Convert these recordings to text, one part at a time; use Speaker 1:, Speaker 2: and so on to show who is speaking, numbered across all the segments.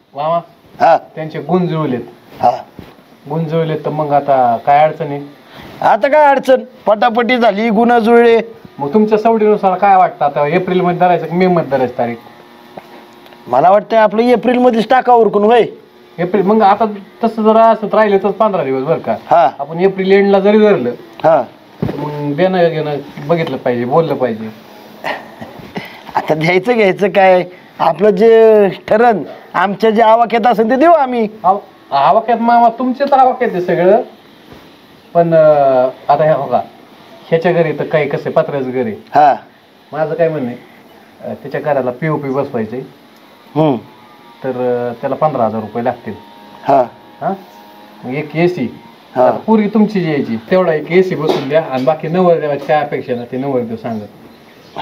Speaker 1: मामा
Speaker 2: हा
Speaker 1: त्यांचे गुण जुळलेत.
Speaker 2: हा
Speaker 1: गुंजवले तर मग आता काय अडचण आहे?
Speaker 2: आता काय अडचण, पटापटी झाली, गुन्हा जुळले.
Speaker 1: मग तुमच्या सवडीनुसार काय वाटतं आता एप्रिल मध्ये धरायचं की मे मध्ये धरायचं तारीख?
Speaker 2: मला वाटतं आपलं एप्रिल मध्येच टाका उरकून होय.
Speaker 1: एप्रिल मग आता तसं जर असत राहिले तर 15 दिवस बरं का.
Speaker 2: हा
Speaker 1: आपण एप्रिल एंडला जरी धरलं
Speaker 2: हा
Speaker 1: तर मग देणं घेणं बघितलं पाहिजे, बोललं पाहिजे.
Speaker 2: आता द्यायचं घ्यायचं काय, आपलं जे ठरण आमच्या जे आवाक्यात असेल ते देऊ आम्ही.
Speaker 1: आवाक्यात मामा तुमचे तर आवाक्यात आहे सगळं, पण आता ह्या बघा ह्याच्या घरी तर काही कसं पत्र्याचं घरी.
Speaker 2: हा
Speaker 1: माझं काय म्हणणं आहे, त्याच्या घराला POP बसवायचे तर त्याला 15,000 रुपये लागतील.
Speaker 2: हा
Speaker 1: हा मग एक AC
Speaker 2: हा.
Speaker 1: पूर्वी तुमची जी यायची तेवढा एक AC बसून द्या आणि बाकी नवरदेवाची काय अपेक्षा ना ते नवरदेव सांगत.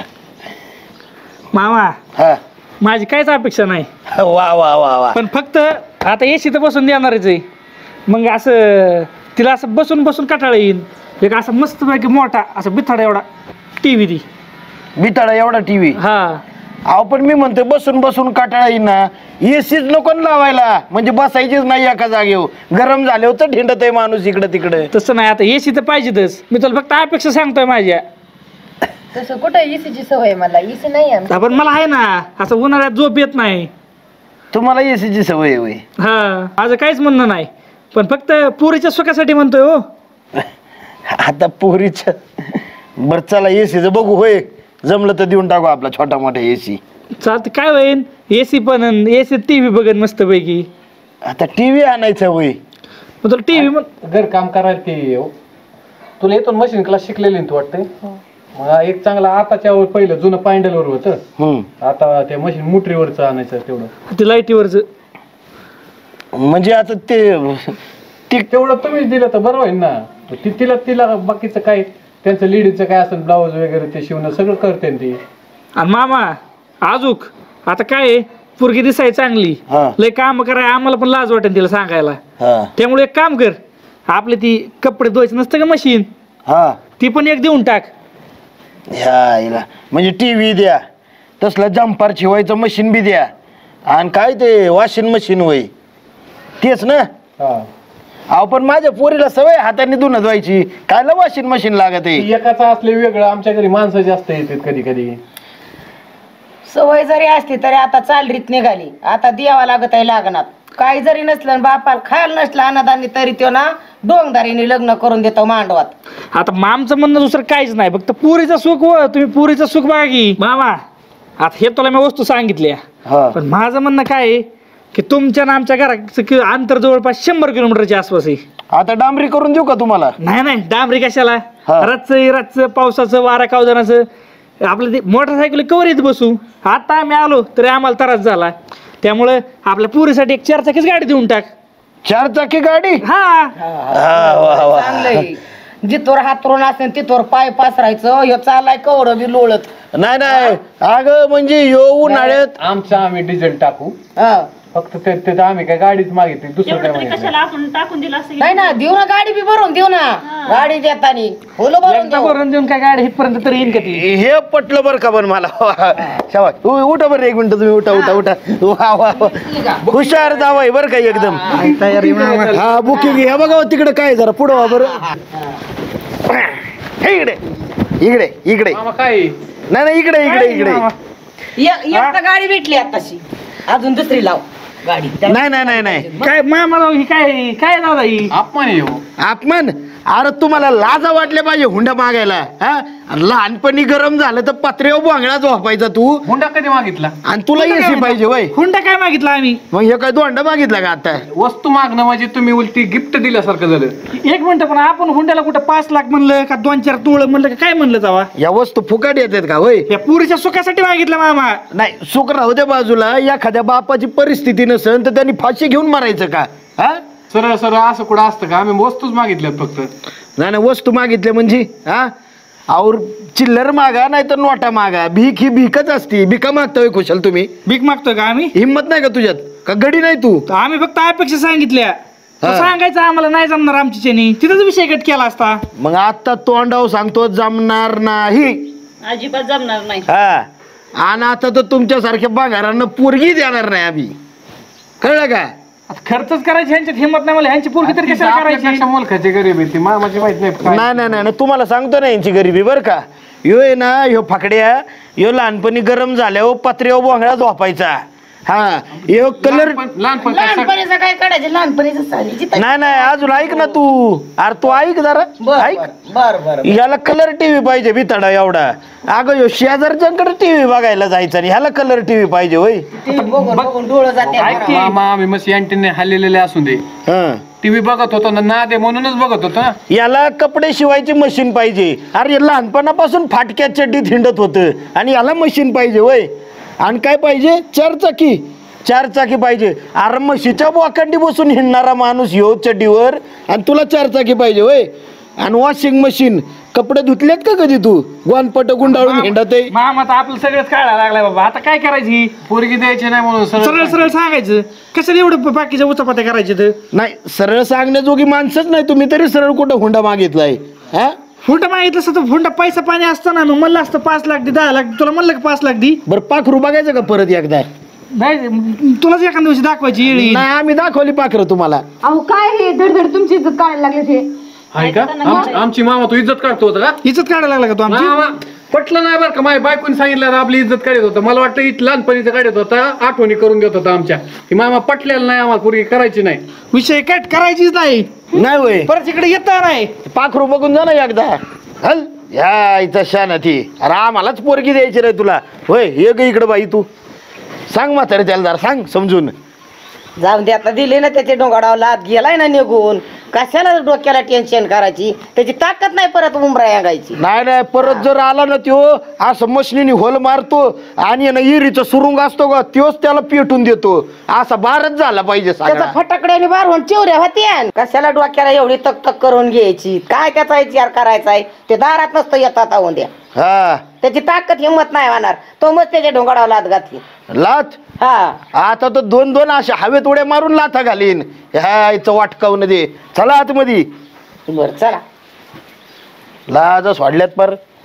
Speaker 3: मामा
Speaker 2: हा
Speaker 3: माझी काहीच अपेक्षा नाही,
Speaker 2: वा वा वा वा.
Speaker 3: पण फक्त आता एसी तर बसून देणारच आहे. मग असं तिला असं बसून बसून कटाळा येईल. एक असं मस्तपैकी मोठा असं बिथाडा एवढा TV दी.
Speaker 2: बिताडा एवढा टीव्ही.
Speaker 3: हा
Speaker 2: अहो पण मी म्हणते बसून बसून काटाळा येईन ना, एसीच नको ना लावायला, म्हणजे बसायचीच नाही एका जागेवर. गरम झाले होतं ढिंडत आहे माणूस इकडे तिकडे.
Speaker 3: तसं नाही, आता एसी तर पाहिजेतच. मी तुला फक्त अपेक्षा सांगतोय माझ्या.
Speaker 4: तसं कुठं ECची सवय मला, EC नाही आहे.
Speaker 3: पण मला आहे ना, असं उन्हाळ्यात झोप येत नाही.
Speaker 2: तुम्हाला एसीची सवय होय.
Speaker 3: हा माझं काहीच म्हणणं नाही, पण फक्त पुरीच्या सुखासाठी म्हणतोय हो.
Speaker 2: आता पोरीच बर चला एसीचं बघू होय, जमलं तर देऊन टाकू आपला छोटा मोठा एसी.
Speaker 3: चालतं काय होईन, एसी पण एसी TV बघन मस्तपैकी.
Speaker 2: आता टीव्ही आणायचं होय.
Speaker 3: मग तुला TV
Speaker 1: घर काम करायला ते तुला येतो मशीन क्लास शिकलेली तू वाटते. मग एक चांगला आताच्या पहिलं जुनं पायंडलवर होतं, आता त्या मशीन मोटरीवरच आणायचं तेवढं.
Speaker 3: ते लाईटीवरच
Speaker 2: म्हणजे आता ते
Speaker 1: तेवढं तुम्हीच दिलं तर बरं होईल ना. तिला तिला बाकीचं काय त्यांचं लेडीजचं काय असेल ब्लाऊज वगैरे ते शिवणं सगळं करते ती.
Speaker 3: आणि मामा आजूक आता काय आहे, पोरगी दिसाय चांगली,
Speaker 2: हा.
Speaker 3: लय काम कराय आम्हाला पण लाज वाटेल तिला सांगायला.
Speaker 2: हा
Speaker 3: त्यामुळे एक काम कर, आपले ती कपडे धुवायचं नसतं का मशीन,
Speaker 2: हा
Speaker 3: ती पण एक देऊन टाक.
Speaker 2: ह्या म्हणजे टीव्ही द्या, तसलं जम्पर शिवायचं मशीन बी द्या, आणि काय ते वॉशिंग मशीन होय तेच ना.
Speaker 1: हा
Speaker 2: अहो पण माझ्या पोरीला सवय हाताने धुणं धुवायची, कायला वॉशिंग मशीन लागत आहे.
Speaker 1: एकाचं असले वेगळं, आमच्या घरी माणसं जास्त येतात कधी कधी.
Speaker 4: सवय जरी असली तरी आता चालरीत निघाली, आता द्यावा लागत आहे लागणार. काही जरी नसलं बापाला खायला नसलं अनादानी तरी तो ना डोंगदारीने लग्न करून देतो मांडवात.
Speaker 3: आता मामचं म्हणणं दुसरं काहीच नाही, फक्त पुरीचं सुख व तुम्ही पुरीचं सुख बघा की. मामा आता हे तुला मी वस्तू सांगितल्या,
Speaker 2: हा.
Speaker 3: पण माझं म्हणणं काय आहे की तुमच्या ना आमच्या घराचं अंतर जवळपास 100 किलोमीटरच्या आसपास आहे.
Speaker 2: आता डांबरी करून देऊ का तुम्हाला?
Speaker 3: नाही नाही डांबरी कशाला,
Speaker 2: हा.
Speaker 3: रातचं पावसाचं वारा कावदानाचं आपलं ते मोटरसायकल कवर येत बसू. आता आम्ही आलो तरी आम्हाला त्रास झाला, त्यामुळे आपल्या पुरीसाठी एक 4 चाकीच गाडी देऊन टाक.
Speaker 2: 4 चाकी गाडी?
Speaker 3: हा
Speaker 4: चांगलंय, जिथवर हातरून असेल तिथवर पाय पासरायचं. ह्यो चालाय कवडं बी लोळत.
Speaker 2: नाही नाही अगं म्हणजे येऊ उन्हाळ्यात
Speaker 1: आमचं आम्ही डिझेल टाकू,
Speaker 4: हा.
Speaker 1: फक्त ते आम्ही काय गाडीच मागितली, दुसरं काय मागितलं.
Speaker 5: कशाला आपण टाकून दिला असं
Speaker 4: नाही ना, देऊ ना गाडी बी भरून देऊ ना, गाडी देतानी फुलं भरून
Speaker 3: एकदा
Speaker 4: देऊ.
Speaker 3: भरून देऊन काय गाडी इथपर्यंत तरी येईन का ती?
Speaker 2: हे पटलं बरं का पण मला. शाबास. उठा बरं 1 मिनिट तुम्ही, उठा उठा उठा. वा वा वा. हुशार जावाय बरं का एकदम. हा बुकिंग हे बघा तिकडे काय जरा पुढं वा बरं. इकडे इकडे इकडे
Speaker 1: मामा काय
Speaker 2: नाही नाही इकडे इकडे इकडे.
Speaker 4: एकदा गाडी भेटली आताशी, अजून दुसरी लाव गाडी.
Speaker 2: नाही नाही नाही नाही
Speaker 3: काय मामा ही काय काय दादा ही?
Speaker 1: अपमान आहे हो.
Speaker 2: अपमान? अरे तुम्हाला लाजा वाटल्या पाहिजे हुंडा मागायला. हा लहानपणी गरम झालं तर पत्र्यावर बांगडा झोपायचा तू,
Speaker 1: हुंडा कधी मागितला?
Speaker 2: आणि तुला एसी पाहिजे वय.
Speaker 3: हुंडा काय मागितला आम्ही?
Speaker 2: मग हे काय दोंडा मागितला का आता?
Speaker 1: वस्तू मागणं म्हणजे तुम्ही उलटी गिफ्ट दिल्यासारखं झालं.
Speaker 3: 1 मिनिट, पण आपण हुंड्याला कुठं 5 लाख म्हणलं का 2-4 तोळ म्हणलं का काय म्हणलं जावा?
Speaker 2: या वस्तू फुकट येतात का वय?
Speaker 3: या पुरीच्या सुखासाठी मागितलं मामा.
Speaker 2: नाही सुख राहू द्या बाजूला, एखाद्या बापाची परिस्थिती नसेल तर त्यांनी फाशी घेऊन मारायचं का? हा
Speaker 1: सरळ सरळ असं कुठं असतं का? आम्ही वस्तूच मागितल्यात फक्त.
Speaker 2: नाही नाही वस्तू मागितल्या म्हणजे हा और चिल्लर मागा नाही तर नोटा मागा. भीक ही भीकच असती. भिका मागतोय कुशल तुम्ही?
Speaker 3: भीक मागतोय का आम्ही?
Speaker 2: हिंमत नाही का तुझ्यात? का गडी नाही तू?
Speaker 3: तर आम्ही फक्त अपेक्षा सांगितल्या. तर
Speaker 2: हा.
Speaker 3: सांगायचं आम्हाला नाही जमणार आमची चेनी, तिथंच विषय कट केला असता.
Speaker 2: मग आता तोंडाव सांगतो जमणार नाही.
Speaker 5: अजिबात जमणार नाही.
Speaker 2: हा आणि आता तर तुमच्यासारख्या बागारांना पोरगी देणार नाही आम्ही. कळलं का?
Speaker 3: आता खर्चच करायची ह्यांच्यात हिंमत नाही मला, ह्यांची पोरगी तरी कशाला करायची?
Speaker 1: आपल्यापेक्षा मुलखाची गरीब आहे ती मामाची माहित नाही काय.
Speaker 2: नाही तुम्हाला सांगतो ना यांची गरिबी बरं का. ह्यो आहे ना, ह्यो फाकड्या, ह्यो लहानपणी गरम झाल्यावर पत्र्यावर बोंगळा झोपायचा. हा ह्यो कलर
Speaker 1: लहानपण
Speaker 4: लहानपणीचं काय काढायचं, लहानपणीचं चालेल.
Speaker 2: नाही अजून ऐक ना तू. अरे तू ऐक जरा, ऐक.
Speaker 4: बर
Speaker 2: ह्याला कलर टीव्ही पाहिजे बिताडा एवढा. अगं ह्यो शेजारच्याकडे टीव्ही बघायला जायचा आणि ह्याला कलर टीव्ही पाहिजे होय.
Speaker 4: बघून डोळं जाते.
Speaker 1: मामा आम्ही मस्त अँटीने हल्लेले असून दे
Speaker 2: हा
Speaker 1: टीव्ही बघत होतो ना दे म्हणूनच बघत होतो ना.
Speaker 2: याला कपडे शिवायची मशीन पाहिजे. अरे लहानपणापासून फाटक्या चड्डीत हिंडत होतं आणि याला मशीन पाहिजे वय. आणि काय पाहिजे? चार चाकी पाहिजे. अरे म्हशीच्या बोकांडी बसून हिंडणारा माणूस ह्यो चड्डीवर आणि तुला 4 चाकी पाहिजे वय. आणि वॉशिंग मशीन. कपडे धुतलेत का कधी तू? गोनपट गुंडाळून हिंडत आहे.
Speaker 3: मामा तर आपलं सगळंच काढायला लागलाय बाबा, आता काय करायची?
Speaker 1: पोरगी द्यायची नाही म्हणून
Speaker 3: सरळ सरळ सांगायचं, कशाला एवढं बाकीच्या उचापात्या करायचे तर?
Speaker 2: नाही सरळ सांगण्याजोगी माणसंच नाही तुम्ही, तरी सरळ कुठं हुंडा मागितलाय? हा
Speaker 3: हुंडा मागितलं असतं तर हुंडा पैसा पाणी असतं ना, मग म्हणलं असतं 5 लाख दे, 10 लाख, तुला म्हणलं का 5 लाख दे?
Speaker 2: बरं पाखरू बघायचं का परत एकदा?
Speaker 3: नाही तुलाच एखाद्या दिवशी दाखवायची येळी.
Speaker 2: नाही आम्ही दाखवली पाखरं तुम्हाला.
Speaker 6: अहो काय हे धडधड तुमची इज्जत काढायला लागले ते.
Speaker 1: आहे का? आमची मामा तू इज्जत काढतो होता का?
Speaker 3: इज्जत काढायला लागला का तू आमची?
Speaker 1: मामा पटलं नाही बरं का. माझ्या बायकोनी सांगितलं आपली इज्जत काढत होतं. मला वाटतं लहानपणीचं काढत होता, आठवणी करून देत होता आमच्या. ही मामा पटलेलं नाही आम्हाला, पोरगी करायची नाही.
Speaker 3: विषय कट करायचीच नाही.
Speaker 2: नाही वय
Speaker 3: परत इकडे येता नाही.
Speaker 2: पाखरू बघून जा ना एकदा. हल ह्या इथं शान ती. अरे आम्हालाच पोरगी द्यायची रे तुला होय. ये ग इकडं बाई तू. सांग म्हातारे त्याला जरा सांग समजून.
Speaker 4: जाऊन दे आता, दिले ना त्याचे डोंगाडावर लात गेलाय ना निघून. कशाला डोक्याला टेन्शन करायची? त्याची ताकद नाही परत उमरा यांगायची.
Speaker 2: नाही परत जर आला ना त्यो असं मशनीने होल मारतो आणि ना इरीचं सुरुंग असतो का त्योच त्याला पेटून देतो. असा बारच झाला पाहिजे
Speaker 4: त्याचा
Speaker 2: सगळा.
Speaker 4: फटाकड्याने बारवून चिवऱ्या होत्या. कशाला डोक्याला एवढी तक करून घ्यायची? काय त्याचा विचार करायचा आहे? ते दारात नसतं येतात होऊन द्या.
Speaker 2: हा
Speaker 4: त्याची ताकद हिंमत नाही होणार. तो मग त्याच्या डोंगाडावर लात घातली.
Speaker 2: लाथ.
Speaker 4: हा
Speaker 2: आता तर 2-2 अशा हवेत उड्या मारून लाथा घालीन. ह्या इथं वाटकावून दे. चला आतमध्ये.
Speaker 4: बर चला.
Speaker 2: लाज सोडल्यात पर.